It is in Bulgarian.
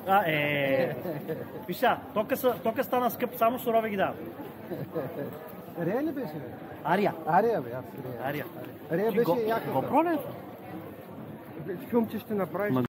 Вижте, тока стана скъп, само сурови ги давам. Рея ли беше? Ария. Ария, бе, Ария. Рея беше яка. GoPro ли? Филмче ще направиш.